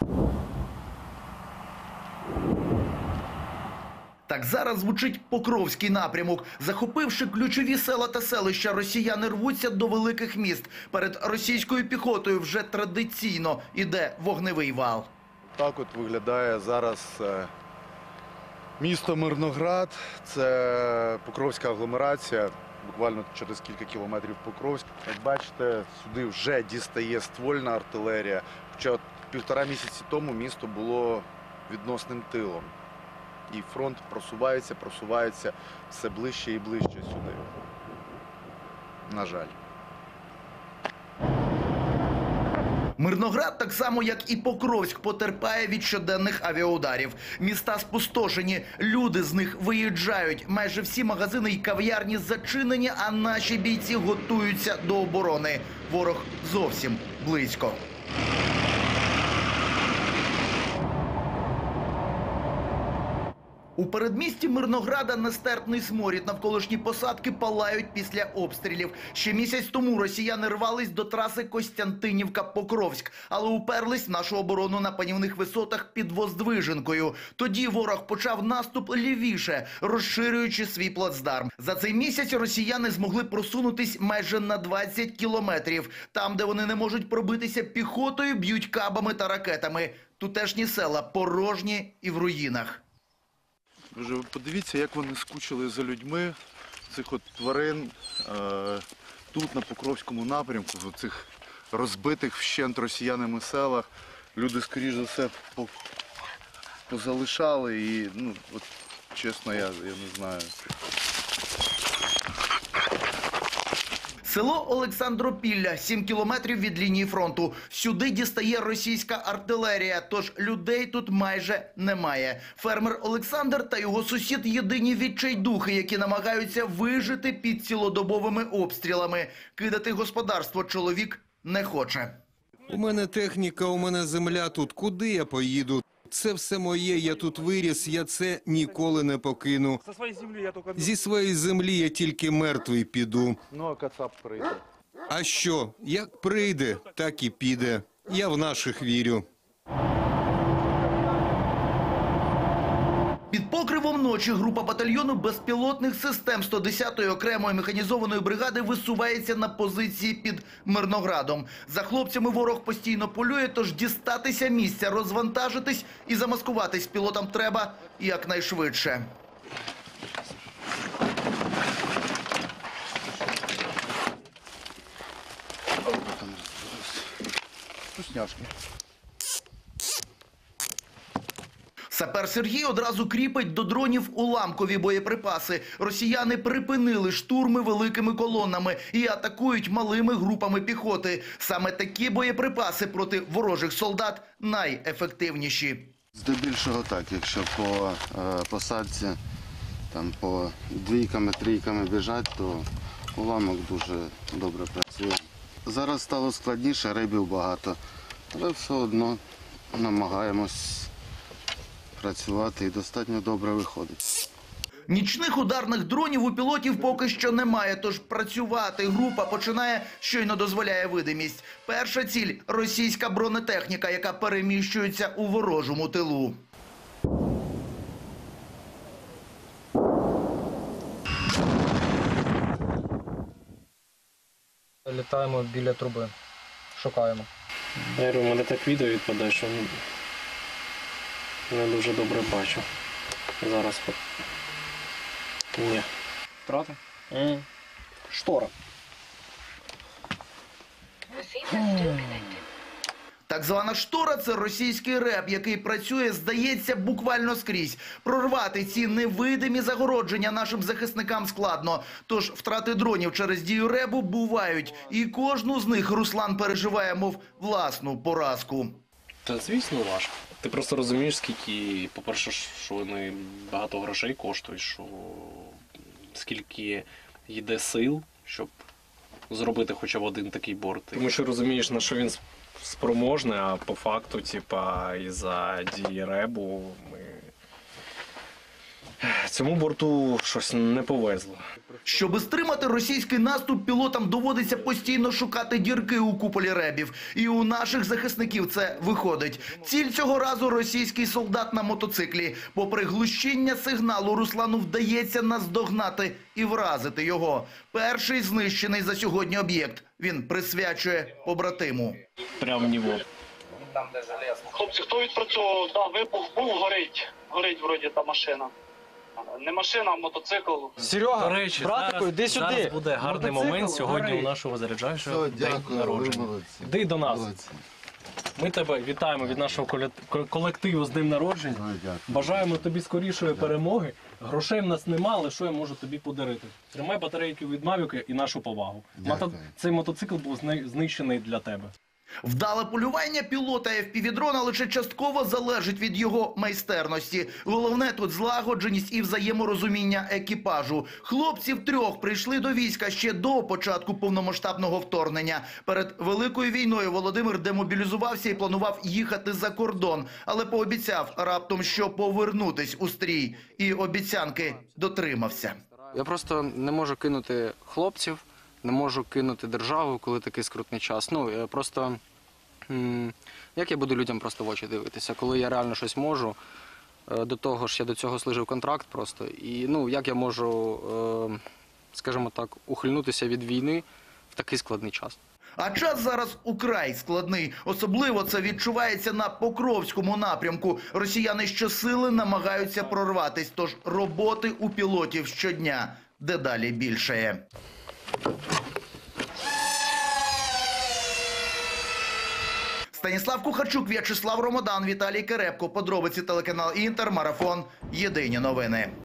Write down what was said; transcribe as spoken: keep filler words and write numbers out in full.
Так зараз звучить Покровський напрямок. Захопивши ключові села та селища, росіяни рвуться до великих міст. Перед російською піхотою вже традиційно іде вогневий вал. Так от виглядає зараз місто Мирноград. Це Покровська агломерація, буквально через кілька кілометрів Покровськ. Як бачите, сюди вже дістає ствольна артилерія. Хоча півтора місяці тому місто було відносним тилом. І фронт просувається, просувається все ближче і ближче сюди. На жаль. Мирноград, так само як і Покровськ, потерпає від щоденних авіаударів. Міста спустошені, люди з них виїжджають. Майже всі магазини і кав'ярні зачинені, а наші бійці готуються до оборони. Ворог зовсім близько. У передмісті Мирнограда нестерпний сморід. Навколишні посадки палають після обстрілів. Ще місяць тому росіяни рвались до траси Костянтинівка-Покровськ, але уперлись в нашу оборону на панівних висотах під Воздвиженкою. Тоді ворог почав наступ лівіше, розширюючи свій плацдарм. За цей місяць росіяни змогли просунутись майже на двадцять кілометрів. Там, де вони не можуть пробитися піхотою, б'ють кабами та ракетами. Тутешні села порожні і в руїнах. Ви подивіться, як вони скучили за людьми, цих от тварин, е, тут на Покровському напрямку, в цих розбитих вщент росіянами селах. Люди, скоріш за все, по, позалишали і, ну, от, чесно, я, я не знаю. Село Олександропілля, сім кілометрів від лінії фронту. Сюди дістає російська артилерія, тож людей тут майже немає. Фермер Олександр та його сусід – єдині відчайдухи, які намагаються вижити під цілодобовими обстрілами. Кидати господарство чоловік не хоче. У мене техніка, у мене земля тут. Куди я поїду? Це все моє, я тут виріс, я це ніколи не покину. Зі своєї землі я тільки мертвий піду. Ну, а Кацап прийде. А що? Як прийде, так і піде. Я в наших вірю. Під покривом ночі група батальйону безпілотних систем сто десятої окремої механізованої бригади висувається на позиції під Мирноградом. За хлопцями ворог постійно полює, тож дістатися місця, розвантажитись і замаскуватись пілотам треба якнайшвидше. Вкусняшки. Сапер Сергій одразу кріпить до дронів уламкові боєприпаси. Росіяни припинили штурми великими колонами і атакують малими групами піхоти. Саме такі боєприпаси проти ворожих солдат найефективніші. Здебільшого так, якщо по е, посадці там по двійками, трійками біжать, то уламок дуже добре працює. Зараз стало складніше, рибів багато, але все одно намагаємось працювати і достатньо добре виходить. Нічних ударних дронів у пілотів поки що немає, тож працювати група починає, щойно дозволяє видимість. Перша ціль – російська бронетехніка, яка переміщується у ворожому тилу. Літаємо біля труби, шукаємо. Я говорю, у мене так відео відпадає, що не дуже добре бачу. Зараз. Ні. Втрати? Mm. Штора. Так звана штора – це російський реп, який працює, здається, буквально скрізь. Прорвати ці невидимі загородження нашим захисникам складно. Тож втрати дронів через дію ребу бувають. І кожну з них Руслан переживає, мов власну поразку. Та, звісно, важко. Ти просто розумієш, скільки, по-перше, що вони багато грошей коштують, що скільки йде сил, щоб зробити хоча б один такий борт. Тому що розумієш, на що він спроможний, а по факту, типа, із-за дії ребу ми цьому борту щось не повезло. Щоби стримати російський наступ, пілотам доводиться постійно шукати дірки у куполі ребів. І у наших захисників це виходить. Ціль цього разу – російський солдат на мотоциклі. Попри глушіння сигналу, Руслану вдається наздогнати і вразити його. Перший знищений за сьогодні об'єкт. Він присвячує побратиму. Прямо в нього. Хлопці, хто відпрацьовував? Да, вибух був, горить. Горить вроді та машина. Не машина, а мотоцикл. Серега, До речі, братику, зараз, йди сюди. зараз буде гарний Мотоцикл момент сьогодні горить. у нашого заряджаючого Все, день дякую, ви народження. молодці. Йди до нас. Молодці. Ми тебе вітаємо від нашого коле- колективу з днем народження. Ой, дякую. Бажаємо тобі скорішої перемоги. Грошей в нас нема, але що я можу тобі подарити? Тримай батарейки від Мавіка і нашу повагу. Дякую. Мото- Цей мотоцикл був зни- знищений для тебе. Вдале полювання пілота еф пі ві-дрона лише частково залежить від його майстерності. Головне тут злагодженість і взаєморозуміння екіпажу. Хлопці втрьох прийшли до війська ще до початку повномасштабного вторгнення. Перед Великою війною Володимир демобілізувався і планував їхати за кордон, але пообіцяв раптом, що повернутись у стрій. І обіцянки дотримався. Я просто не можу кинути хлопців, не можу кинути державу, коли такий скрутний час. Ну, я просто... м, Як я буду людям просто в очі дивитися, коли я реально щось можу? Е, До того ж, я до цього служив контракт просто. І, ну, як я можу, е, скажімо так, ухильнутися від війни в такий складний час? А час зараз украй складний. Особливо це відчувається на Покровському напрямку. Росіяни щосили намагаються прорватись, тож роботи у пілотів щодня дедалі більшає. Станіслав Кухарчук, В'ячеслав Ромодан, Віталій Керепко. Подробиці телеканал Інтер, Марафон. Єдині новини.